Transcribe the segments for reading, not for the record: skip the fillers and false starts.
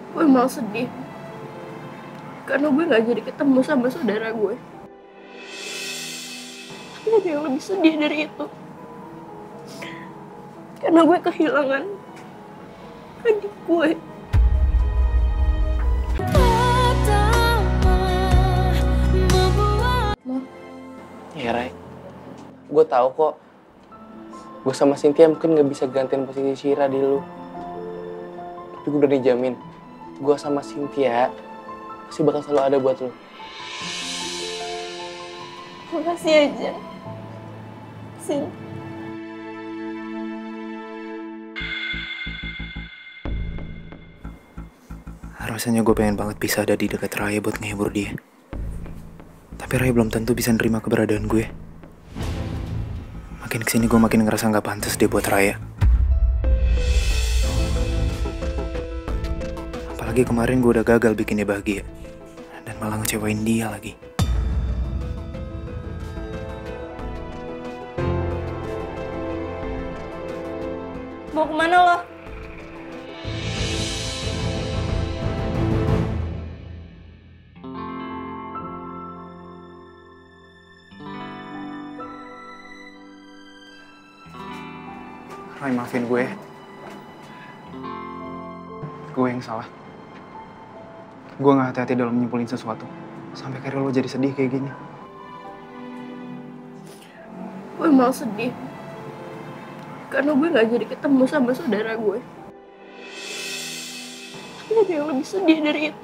Gue malah sedih karena gue gak jadi ketemu sama saudara gue. Tapi ada yang lebih sedih dari itu, karena gue kehilangan adik gue. Ya Ray, gue tahu kok. Gue sama Cynthia mungkin gak bisa gantiin posisi Shira di lu. Tapi gue udah dijamin, gue sama Cynthia pasti bakal selalu ada buat lu. Makasih aja, Sin. Rasanya gue pengen banget bisa ada di dekat Raya buat ngehibur dia. Tapi Raya belum tentu bisa nerima keberadaan gue. Makin kesini gue makin ngerasa gak pantas dia buat Raya. Apalagi kemarin gue udah gagal bikin dia bahagia. Dan malah ngecewain dia lagi. Mau kemana lo? Ray, maafin gue. Gue yang salah. Gue gak hati-hati dalam menyimpulin sesuatu. Sampai karir lo jadi sedih kayak gini. Gue malah sedih karena gue gak jadi ketemu sama saudara gue. Tapi ada yang lebih sedih dari itu,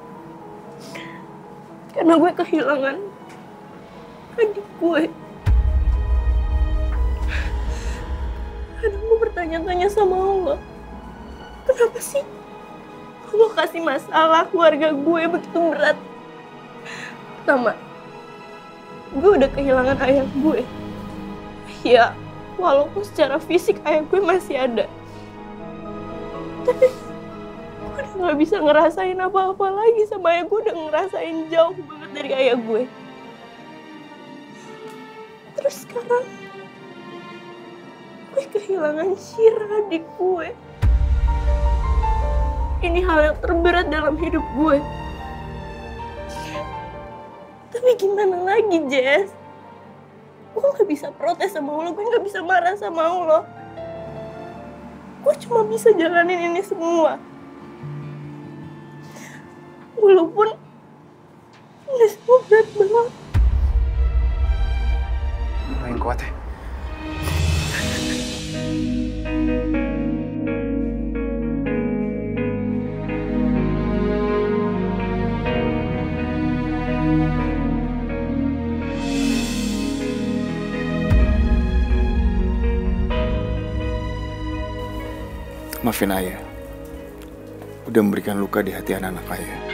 karena gue kehilangan adik gue. Kadang gue bertanya-tanya sama Allah, kenapa sih Allah kasih masalah keluarga gue begitu berat? Pertama, gue udah kehilangan ayah gue. Ya, walaupun secara fisik ayah gue masih ada, tapi gue udah gak bisa ngerasain apa-apa lagi sama ayah gue. Udah ngerasain jauh banget dari ayah gue. Terus sekarang gue kehilangan Shira, adik gue. Ini hal yang terberat dalam hidup gue. Tapi gimana lagi, Jess? Gue gak bisa protes sama Allah, gue gak bisa marah sama Allah. Gue cuma bisa jalanin ini semua. Walaupun ini semua berat banget. Lo yang kuat ya. Maafin ayah, udah memberikan luka di hati anak-anak ayah.